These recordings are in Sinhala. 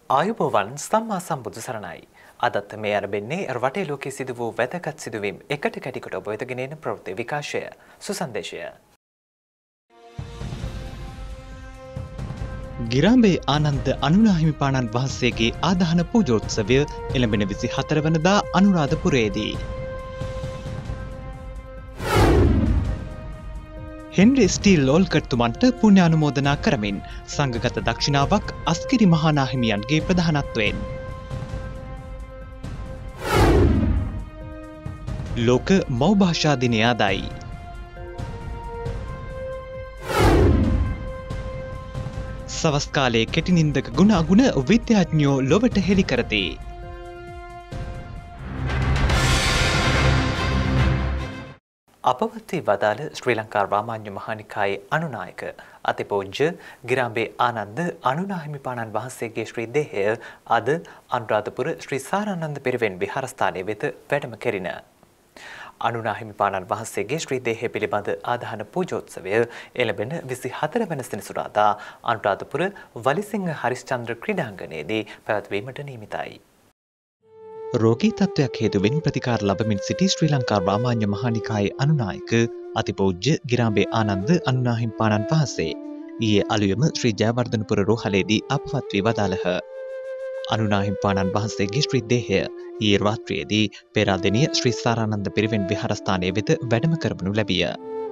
ආයුබෝවන් සම්මා සම්බුදු සරණයි. අදත් මේ ආරම්භන්නේ රටේ ලෝකයේ සිදු වූ වැදගත් සිදුවීම් එකට කැටිකොට ඔබ වෙත ගෙනෙන ප්‍රවෘත්ති විකාශය සුසන්දේශය. ගිරාඹේ ආනන්ද අනුරාහිමිපාණන් වහන්සේගේ ආදාහන පූජෝත්සවය එළඹෙන 24 වනදා අනුරාධපුරයේදී හෙන්රි ස්ටීල් ලෝල්කට්තුමන්ට පුණ්‍යානුමෝදනා කරමින් සංඝගත දක්ෂිනාවක් අස්කිරි මහානාහිමියන්ගේ ප්‍රධානත්වයෙන් ලෝක මව් භාෂා දිනය අදයි. සවස් කාලයේ කෙටි නින්දක ගුණාගුණ විද්‍යාඥයෝ ලොවට හෙළි කරති. අපවත්වී වදාළ ශ්‍රී ලංකා රාමාන්‍ය මහානිකායේ අනුනායක අතිපූජ්‍ය ගිරාඹේ ආනන්ද අනුනාහිමිපාණන් වහන්සේගේ ශ්‍රී දේහය අද අනුරාධපුර ශ්‍රී සාරානන්ද පිරිවෙන් විහාරස්ථානයේ වෙත වැඩම කෙරින. අනුනාහිමිපාණන් වහන්සේගේ ශ්‍රී දේහය පිළිබඳ ආදාහන පූජෝත්සවය එළඹෙන 24 වන සෙනසුරාදා අනුරාධපුර වලිසිංහ හරිස්චන්ද්‍ර ක්‍රීඩාංගණයේදී පැවැත්වීමට නියමිතයි. රෝගී තත්ත්වයක් හේතුවෙන් ප්‍රතිකාර ලබමින් සිටි ශ්‍රී ලංකා රාමාන්‍ය මහානිකායේ අනුනායක අතිපූජ්‍ය ගිරාඹේ ආනන්ද අනුනාහිමිපාණන් වහන්සේ ඊයේ අලුයම ශ්‍රී ජයවර්ධනපුර රෝහලේදී අපවත් වී වදාළහ. අනුනාහිමිපාණන් වහන්සේගේ ශ්‍රී දේහය ඊයේ රාත්‍රියේදී පෙරාදෙණිය ශ්‍රී සාරානන්ද පිරිවෙන් විහාරස්ථානයේ වෙත වැඩම කරවනු ලැබිය.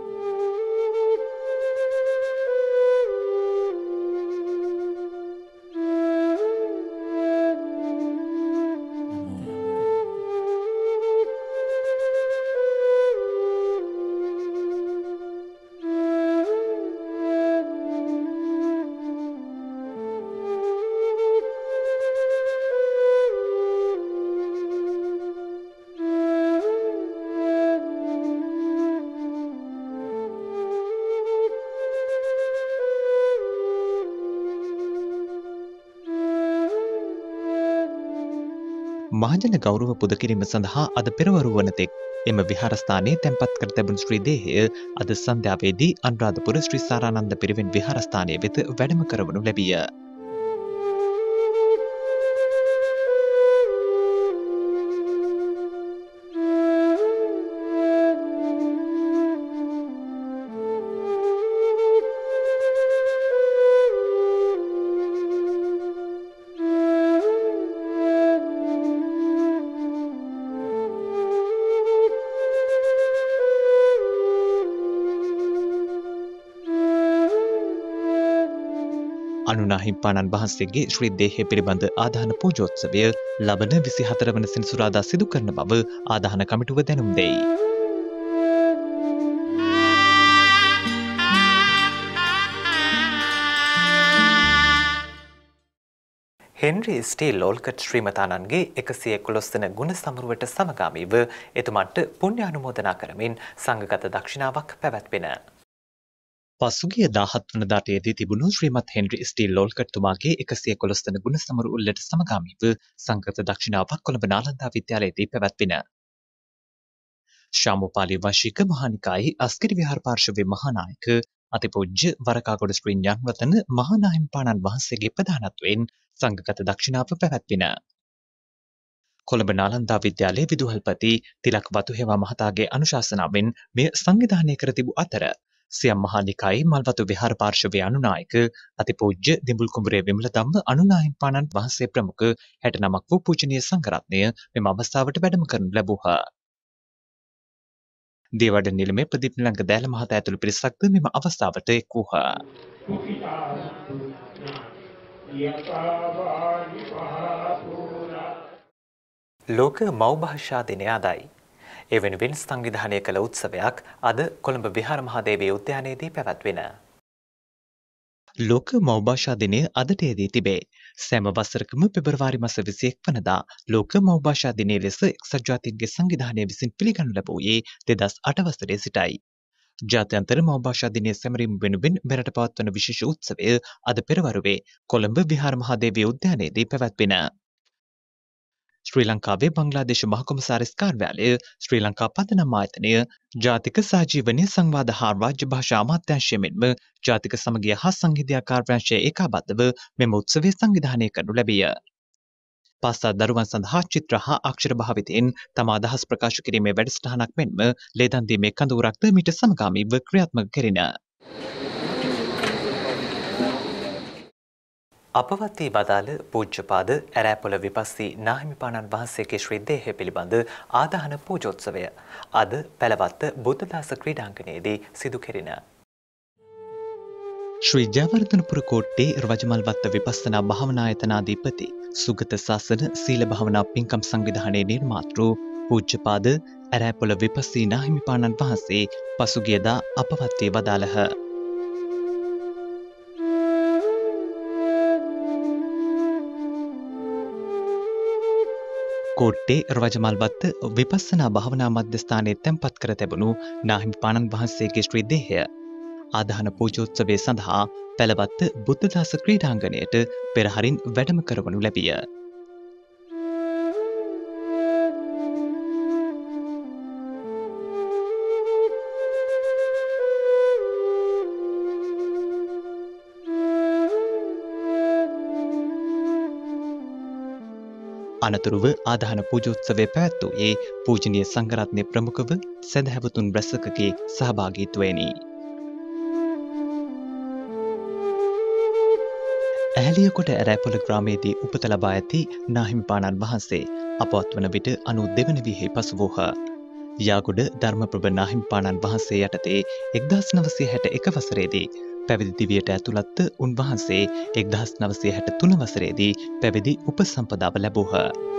මහජන ගෞරව පුද කිරීම සඳහා අද පෙරවරු වන තෙක් එම විහාරස්ථානයේ තැන්පත් කර තිබුණු ශ්‍රී දේහය අද සන්ධ්‍යාවේදී අනුරාධපුර ශ්‍රී සාරානන්ද පිරිවෙන් විහාරස්ථානයේ වෙත වැඩම කරවනු ලැබිය. අනුනාහිමිපාණන් වහන්සේගේ ශ්‍රී දේහය පිළිබඳ ආදාහන පූජෝත්සවය ලබන 24 වන සෙනසුරාදා සිදු කරන බව ආදාහන කමිටුව දැනුම් දෙයි. හෙන්රි ස්ටීල් ලෝල්කට් ශ්‍රීමතාණන්ගේ 111 වන ගුණ සමරුවට සමගාමීව එතුමන්ට පුණ්‍යානුමෝදනා කරමින් සංඝගත දක්ෂිනාවක් පැවැත්වෙන. පසුගිය 17 වනදාට යෙදී තිබුණු ශ්‍රීමත් හෙන්රි ස්ටීල් ලෝල්කට්තුමාගේ 111 වන ගුණ සමරු උල්ලට සමගාමීව සංඝගත දක්ෂිනාවක් කොළඹ නාලන්දා විද්‍යාලයේදී පැවැත්වින. ශාමෝපාලි වශික මහානිකායේ අස්කිරි විහාර පාර්ශවයේ මහානායක අතිපූජ්‍ය වරකාගොඩ ශ්‍රී ඥානරතන මහානාහිමිපාණන් වහන්සේගේ ප්‍රධානත්වයෙන් සංඝගත දක්ෂිනාව පැවැත්වින. කොළඹ නාලන්දා විද්‍යාලයේ විදුහල්පති තිලක් වතුහෙවා මහතාගේ අනුශාසනාවෙන් මෙය සංවිධානය කර තිබූ අතර සියම් මහානිකායේ මල්වතු විහාර පාර්ශවයේ අනුනායක අතිපූජ්‍ය දිඹුල් කුඹුරේ විමල ධම්ම අනුනාහිමිපාණන් වහන්සේ ප්‍රමුඛ 69ක් වූ පූජනීය සංඝරත්නය මෙම අවස්ථාවට වැඩම කරනු ලැබූහ. දේවඩ නිලමේ ප්‍රදීප් නිලංග දෑල මහතා ඇතුළු පිරිසක්ද මෙම අවස්ථාවට එක් වූහ. ලෝක මව් භාෂා දිනය අදයි. ඒ වෙනුවෙන් සංවිධානය කළ උත්සවයක් අද කොළඹ විහාර මහදේවී උද්‍යානයේදී පැවැත්වින. ලෝක මව් භාෂා දිනය අදට යෙදී තිබේ. සෑම වසරකම පෙබරවාරි මාස 21 වනදා ලෝක මව් භාෂා දිනය ලෙස එක්සත් ජාතීන්ගේ සංවිධානය විසින් පිළිගනු ලැබුවේ 2008 වසරේ සිටයි. ජාත්‍යන්තර මව් භාෂා දිනය සැමරීම වෙනුවෙන් මෙරට පවත්වන විශේෂ උත්සවය අද පෙරවරුවේ කොළඹ විහාර මහදේවී උද්‍යානයේදී පැවැත්වින. ශ්‍රී ලංකාවේ බංග්ලාදේශ මහකොමසාරිස් කාර්යාලය, ශ්‍රී ලංකා පදනම් ආයතනය, ජාතික සහජීවනය සංවාද හා රාජ්‍ය භාෂා අමාත්‍යාංශය මෙන්ම ජාතික සමගිය හා සංහිඳියා කාර්යාංශය ඒකාබද්ධව මෙම උත්සවය සංවිධානය කරනු ලැබිය. පාසල් දරුවන් සඳහා චිත්‍ර හා අක්ෂර භාවිතයෙන් තම අදහස් ප්‍රකාශ කිරීමේ වැඩසටහනක් මෙන්ම ලේදන් දීමේ කඳවුරක්ද මීට සමගාමීව ක්‍රියාත්මක කෙරින. අපවත් වී වදාළ පූජ්‍යපාද ඇරෑපොළ විපස්සී නාහිමිපාණන් වහන්සේගේ ශ්‍රී දේහය පිළිබඳ ආදාහන පූජෝත්සවය අද පැලවත්ත බුද්ධදාස ක්‍රීඩාංගණයේදී සිදු කෙරින. ශ්‍රී ජයවර්ධනපුර කෝට්ටේ රජමල්වත්ත විපස්සනා භාවනායතනාධිපති සුගත ශාසන සීල භාවනා පින්කම් සංවිධානයේ නිර්මාතෘ පූජ්‍යපාද ඇරෑපොළ විපස්සී නාහිමිපාණන් වහන්සේ පසුගියදා අපවත් වී වදාළහ. කෝට්ටේ රජමල්වත්ත විපස්සනා භාවනා මධ්‍යස්ථානයේ තැන්පත් කර තිබුණු නාහිමිපාණන් වහන්සේගේ ශ්‍රී දේහය ආදාහන පූජෝත්සවය සඳහා පැලවත්ත බුද්ධදාස ක්‍රීඩාංගණයට පෙරහරින් වැඩම කරවනු ලැබිය. අනතුරුව ආදාහන පූජෝත්සවය පැවැත්වූයේ පූජනීය සංඝරත්නය ප්‍රමුඛව සැදැහැවතුන් රැසකගේ සහභාගීත්වයෙනි. ඇහැලියකොට ඇරෑපොළ ග්‍රාමයේදී උපත ලබා ඇති නාහිමිපාණන් වහන්සේ අපවත් වන විට 92 වන වියෙහි පසු වූහ. යාගොඩ ධර්මප්‍රභ නාහිමිපාණන් වහන්සේ යටතේ 1961 වසරේදී පැවිදි දිවියට ඇතුළත්ව උන්වහන්සේ 1963 වසරේදී පැවිදි උපසම්පදාව ලැබූහ.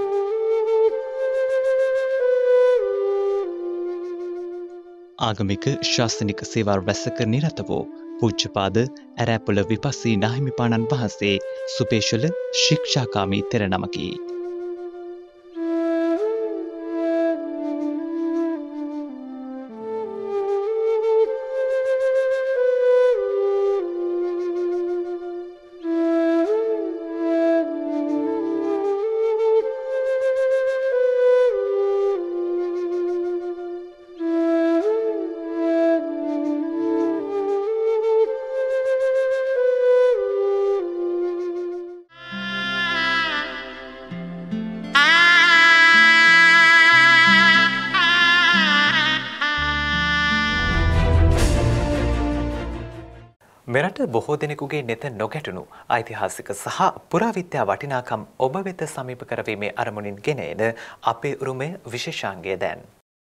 ආගමික ශාසනික සේවා රැසක නිරත වූ පූජ්‍යපාද ඇරෑපොළ විපස්සී නාහිමිපාණන් වහන්සේ සුපේශල ශික්ෂාකාමී තෙර නමකි. මෙරට බොහෝ දෙනෙකුගේ නෙත නොගැටුණු ඓතිහාසික සහ පුරාවිද්‍යා වටිනාකම් ඔබ වෙත සමීප කරවීමේ අරමුණින් ගෙන එන අපේ උරුමය විශේෂාංගය දැන්.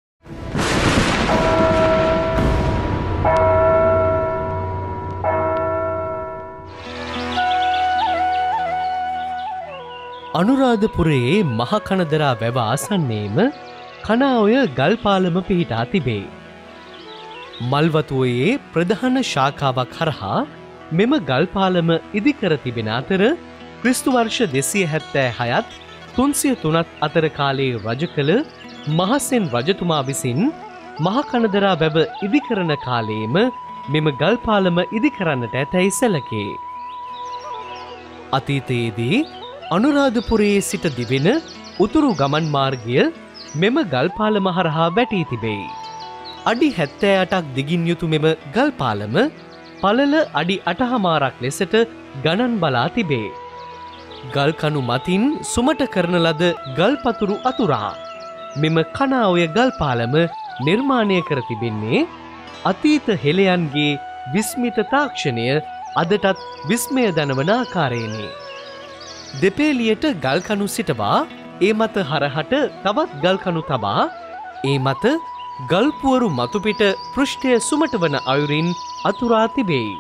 අනුරාධපුරයේ මහකනදරා වැව ආසන්නයේම කනාඔය ගල්පාලම පිහිටා තිබේ. මල්වතුවේ ප්‍රධාන ශාඛාවක් හරහා මෙම ගල්පාලම ඉදිකර තිබෙන අතර ක්‍රිස්තු වර්ෂ 276ත් 303ත් අතර කාලයේ රජ කළ මහසෙන් රජතුමා විසින් මහකනදරා වැව ඉදිකරන කාලයේම මෙම ගල්පාලම ඉදිකරන්නට ඇතැයි සැලකේ. අතීතයේදී අනුරාධපුරයේ සිට දිවෙන උතුරු ගමන් මාර්ගය මෙම ගල්පාලම හරහා වැටී තිබේ. අඩි 78ක් දිගින් යුතු මෙම ගල්පාලම පළල අඩි 8මාරක් ලෙසට ගණන් බලා තිබේ. ගල්කණු මතින් සුමට කරන ලද ගල්පතුරු අතුරා මෙම කනාඔය ගල්පාලම නිර්මාණය කර තිබෙන්නේ අතීත හෙළයන්ගේ විස්මිත තාක්ෂණය අදටත් විස්මය දනවන ආකාරයෙනි. දෙපේලියට ගල්කණු සිටවා ඒ මත හරහට තවත් ගල්කණු තබා ඒ මත ගල්පුවරු මතුපිට පෘෂ්ඨය සුමට වන අයුරින් අතුරා තිබෙයි.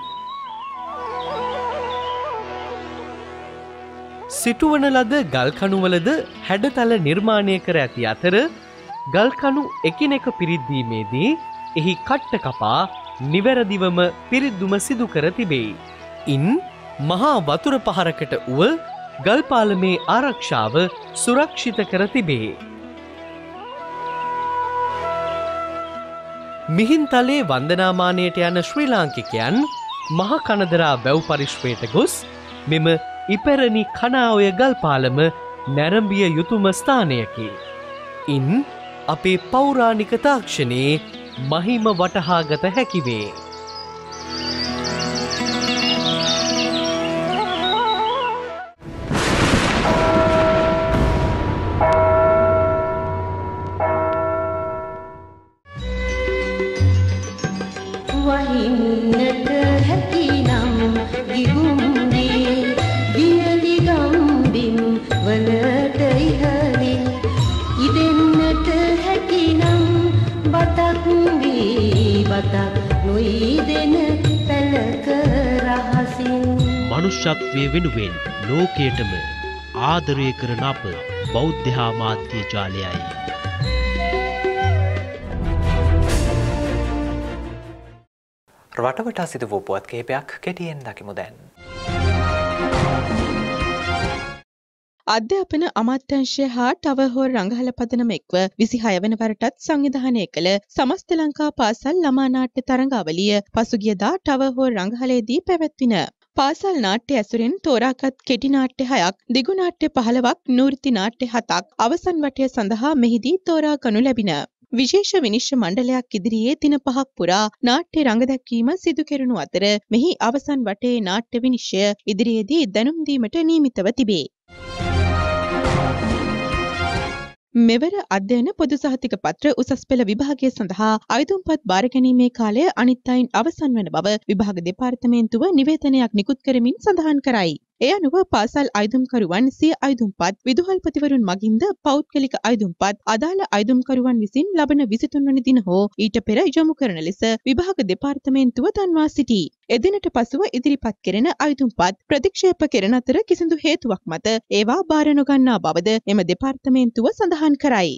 සිටුවන ලද ගල්කණුවලද හැඩතල නිර්මාණය කර ඇති අතර ගල්කණු එකිනෙක පිරිද්දීමේදී එහි කට්ට කපා නිවැරදිවම පිරිද්දුම සිදු කර තිබෙයි. ඉන් මහා වතුර පහරකට වුව ගල්පාලමේ ආරක්ෂාව සුරක්ෂිත කර තිබේ. මිහින්තලේ වන්දනාමානයට යන ශ්‍රී ලාංකිකයන් මහකනදරා වැව් පරිශ්‍රයට ගොස් මෙම ඉපැරණි කනාඔය ගල්පාලම නැරඹිය යුතුම ස්ථානයකි. ඉන් අපේ පෞරාණික තාක්ෂණයේ මහිම වටහාගත හැකිවේ. වහින්නට හැකිනම් ගිගුම්දී වියලි ගම්බිම් වලට ඉහළින් ඉදෙන්නට හැකිනම් බතක් වී බතක් නොයිදෙන පැලක රහසින් මනුෂ්‍යත්වයේ වෙනුවෙන් ලෝකයටම ආදරය කරන අප බෞද්ධ මාධ්‍ය ජාලයයි. රටවටා සිදු වූ පුවත් කිහිපයක් කෙටියෙන් දකිමු දැන්. අධ්‍යාපන අමාත්‍යාංශය හා ටවර්හෝර් රංගහල පදනම එක්ව 26 වන වරටත් සංවිධානය කළ සමස්ත ලංකා පාසල් ළමා නාට්‍ය තරඟාවලිය පසුගියදා ටවර්හෝර් රංගහලේදී පැවැත්වින. පාසල් නාට්‍ය ඇසුරෙන් තෝරාගත් කෙටි නාට්‍ය 6ක්, දිගු නාට්‍ය 15ක්, නෘත්‍ය නාට්‍ය 7ක් අවසන් වටය සඳහා මෙහිදී තෝරා ගනු ලැබින. විශේෂ විනිශ්චය මණ්ඩලයක් ඉදිරියේ දින 5ක් පුරා නාට්‍ය රඟ දැක්වීම සිදු කෙරුණු අතර මෙහි අවසන් වටේ නාට්‍ය විනිශ්චය ඉදිරියේදී දැනුම් දීමට නියමිතව තිබේ. මෙවර අධ්‍යයන පොදු සහතික පත්‍ර උසස් පෙළ විභාගය සඳහා අයදුම්පත් බාර ගැනීමේ කාලය අනිත් අයින් අවසන් වන බව විභාග දෙපාර්තමේන්තුව නිවේදනයක් නිකුත් කරමින් සඳහන් කරයි. ඒ අනුව පාසල් අයදුම්කරුවන් සිය අයදුම්පත් විදුහල්පතිවරුන් මගින්ද පෞද්ගලික අයදුම්පත් අදාළ අයදුම්කරුවන් විසින් ලබන 23 වන දින හෝ ඊට පෙර යොමු කරන ලෙස විභාග දෙපාර්තමේන්තුව දන්වා සිටී. එදිනට පසුව ඉදිරිපත් කෙරෙන අයදුම්පත් ප්‍රතික්ෂේප කෙරෙන අතර කිසිදු හේතුවක් මත ඒවා බාර නොගන්නා බවද එම දෙපාර්තමේන්තුව සඳහන් කරයි.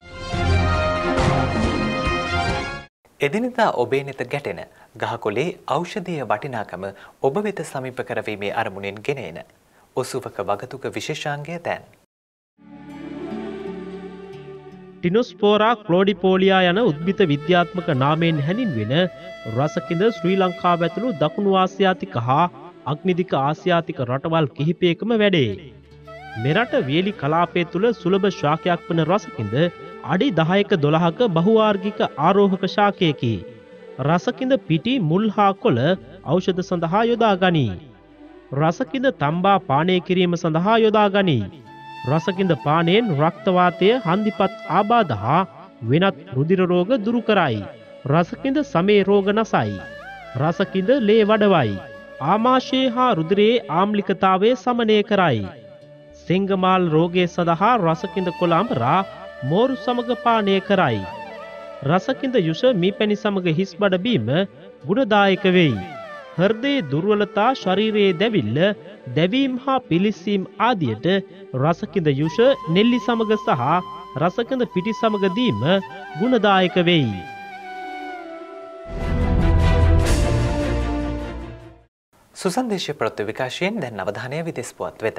එදිනෙදා ඔබේ නෙත ගැටෙන ගහකොළේ ඖෂධීය වටිනාකම ඔබ වෙත සමීප කරවීමේ අරමුණෙන් ගෙනෙන ඔසුවක වගතුක විශේෂාංගය දැන්. ටිනොස්පෝරා ක්ලෝඩිපෝලියා යන උද්භිත විද්‍යාත්මක නාමයෙන් හැඳින්වෙන රසකින්ද ශ්‍රී ලංකාව ඇතුළු දකුණු ආසියාතික හා අග්නිදික ආසියාතික රටවල් කිහිපයකම වැඩේ. මෙරට වියලි කලාපය තුළ සුලභ ශාකයක් වන රසකින්ද අඩි 10ක 12ක බහුවාර්ගික ආරෝහක ශාකයකි. රසකින්ද පිටි මුල් හා කොළ ඖෂධ සඳහා යොදා ගනී. රසකින්ද තම්බා පානය කිරීම සඳහා යොදා ගනී. රසකින්ද පානයෙන් රක්තවාතය, හන්දිපත් ආබාධ හා වෙනත් රුධිර රෝග දුරු කරයි. රසකින්ද සමේ රෝග නසයි. රසකින්ද ලේ වඩවයි. ආමාශය හා රුධිරයේ ආම්ලිකතාවය සමනය කරයි. සෙංගමාල් රෝගය සඳහා රසකින්ද කොළ අඹරා මෝරු සමග පානය කරයි. රසකින්ද යුෂ මීපැණි සමග හිස් බඩ බීම ගුණදායක වෙයි. හෘදයේ දුර්වලතා, ශරීරයේ දැවිල්ල, දැවීම් හා පිලිස්සීම් ආදියට රසකින්ද යුෂ නෙල්ලි සමග සහ රසකින්ද පිටි සමග දීම ගුණදායක වෙයි. සුසන්දේශීය ප්‍රවෘත්ති විකාශයෙන් දැන් අවධානය විදෙස් පුවත් වෙත.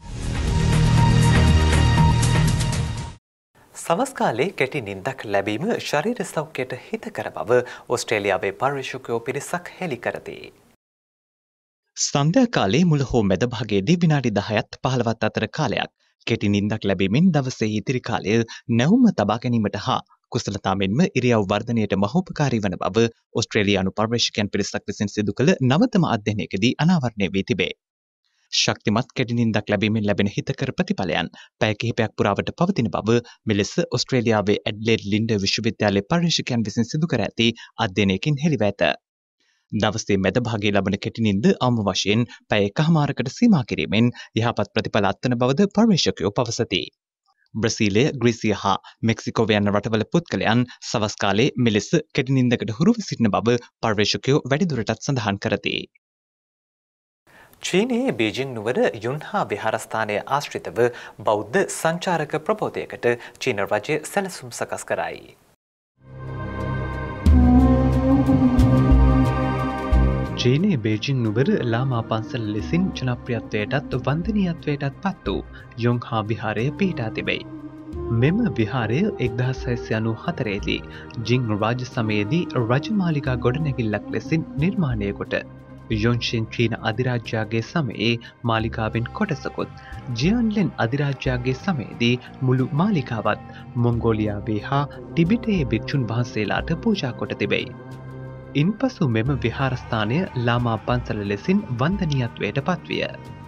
සවස් කාලේ කෙටි නිින්දක් ලැබීම ශරීර සෞඛ්‍යයට හිතකර බව ඕස්ට්‍රේලියාවේ පර්යේෂකයෝ පිරිසක් හෙළි කරති. සන්ධ්‍යා කාලේ මුල හෝ මැද භාගයේදී විනාඩි 10ත් 15ත් අතර කාලයක් කෙටි නිින්දක් ලැබීමෙන් දවසේ ඉතිරි කාලය නැවුම තබා ගැනීමට හා කුසලතා මෙන්ම ඉරියව් වර්ධනයට මහෝපකාරී වන බව ඕස්ට්‍රේලියානු පර්යේෂකයන් පිරිසක් විසින් සිදු කළ නවතම අධ්‍යයනයකදී අනාවරණය වී තිබේ. ශක්තිමත් කෙටි නිින්දක් ලැබීමෙන් ලැබෙන හිතකර ප්‍රතිඵලයන් පැය කිහිපයක් පුරාවට පවතින බව මෙලෙස ඕස්ට්‍රේලියාවේ ඇඩ්ලේඩ් ලින්ඩර් විශ්වවිද්‍යාලයේ පර්යේෂකයන් විසින් සිදු කර ඇති අධ්‍යයනයකින් හෙළිව ඇත. දවසේ මැද භාගයේ ලබන කෙටි නිින්ද අවම වශයෙන් පැය එකහමාරකට සීමා කිරීමෙන් යහපත් ප්‍රතිඵල අත්වන බවද පර්යේෂකයෝ පවසති. බ්‍රසීලය, ග්‍රීසිය හා මෙක්සිකෝව යන රටවල පුද්ගලයන් සවස් කාලේ මෙලෙස කෙටි නිින්දකට හුරුව සිටින බව පර්යේෂකයෝ වැඩිදුරටත් සඳහන් කරති. චීනයේ බීජිං නුවර යුන්හා විහාරස්ථානය ආශ්‍රිතව බෞද්ධ සංචාරක ප්‍රබෝධයකට චීන රජය සැලසුම් සකස් කරයි. චීනයේ බීජිං නුවර ලාමා පන්සල ලෙසින් ජනප්‍රියත්වයටත් වන්දනීයත්වයටත් පත් වූ යොන්හා විහාරය පිහිටා තිබේ. මෙම විහාරය 1694 දී ජිං රාජ සමයේදී රජමාලිගා ගොඩනැගිල්ලක් ලෙසින් නිර්මාණය කොට යොන්ෂෙන් චීන අධිරාජ්‍යයාගේ සමයේ මාලිගාවෙන් කොටසකුත් ජියන්ලෙන් අධිරාජ්‍යයාගේ සමයේදී මුළු මාලිගාවත් මොංගෝලියාවේ හා ටිබෙටයේ භික්ෂුන් වහන්සේලාට පූජා කොට තිබෙයි. ඉන්පසු මෙම විහාරස්ථානය ලාමා පන්සල ලෙසින් වන්දනීයත්වයට පත්විය.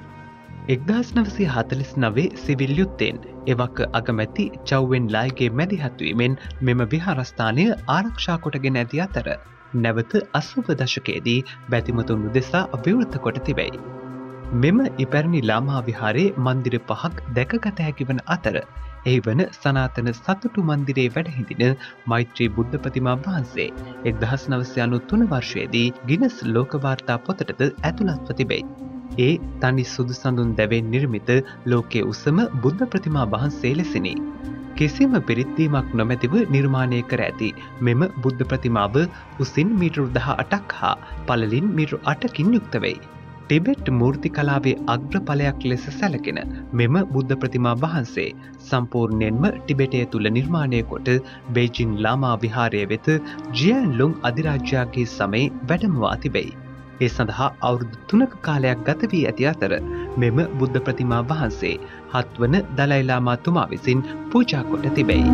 1949 සිවිල් යුද්ධයෙන් එවක අගමැති චව්වෙන් ලායිගේ මැදිහත්වීමෙන් මෙම විහාරස්ථානය ආරක්ෂා කොටගෙන ඇති අතර නැවත 80 දශකයේදී බැතිමතුන් උදෙසා විවෘත කොට තිබෙයි. මෙම ඉපැරණි ලාමා විහාරයේ මන්දිර 5ක් දැකගත හැකි වන අතර එහි වන සනාතන සතුටු මන්දිරයේ වැඩහිඳින මෛත්‍රී බුද්ධ ප්‍රතිමා වහන්සේ 1993 වර්ෂයේදී ගිනස් ලෝක වාර්තා පොතටද ඇතුළත්ව තිබෙයි. ඒ තනි සුදු සඳුන් දැවෙන් නිර්මිත ලෝකයේ උසම බුද්ධ ප්‍රතිමා වහන්සේ ලෙසිනි. කිසිම පිරිත්වීමක් නොමැතිව නිර්මාණය කර ඇති මෙම බුද්ධ ප්‍රතිමාව උසින් මීටර් 18ක් හා පළලින් මීටර් 8කින් යුක්ත වෙයි. ටිබෙට් මූර්ති කලාවේ අග්‍රඵලයක් ලෙස සැලකෙන මෙම බුද්ධ ප්‍රතිමා වහන්සේ සම්පූර්ණයෙන්ම ටිබෙටය තුළ නිර්මාණය කොට බේජිං ලාමා විහාරය වෙත ජියන්ලුන් අධිරාජ්‍යයාගේ සමයේ වැඩමවා තිබෙයි. ඒ සඳහා අවුරුදු 3ක කාලයක් ගත වී ඇති අතර මෙම බුද්ධ ප්‍රතිමා වහන්සේ 7 වන දලයි ලාමා තුමා විසින් පූජා කොට තිබෙයි.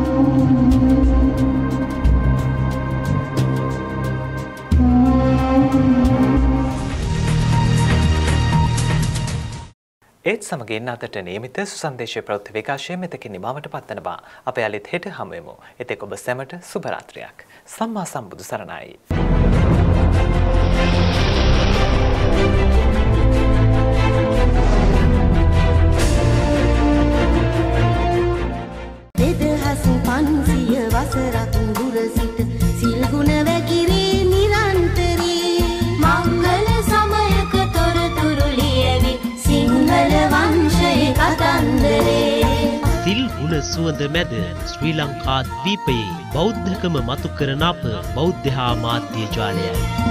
ඒත් සමගින් අදට නියමිත සුසන්දේශීය ප්‍රවෘත්ති විකාශය මෙතකින් නිමවට පත්වන බව අප යළිත් හෙට හමුවෙමු. එතෙක් ඔබ සැමට සුබ රාත්‍රියක්. සම්මා සම්බුදු සරණයි. දෙදහස් 500 වසරක් දුර සිට සිල් ගුණ වැගිරී නිරන්තරී මංගල සමයක තොරතුරු ලියවි සිංහල වංශයේ කතන්දරේ. සිල් ගුණ සුවඳ මැද ශ්‍රී ලංකා ද්වීපයේ බෞද්ධකම මතු කරන අප බෞද්ධ මාධ්‍ය ජාලයයි.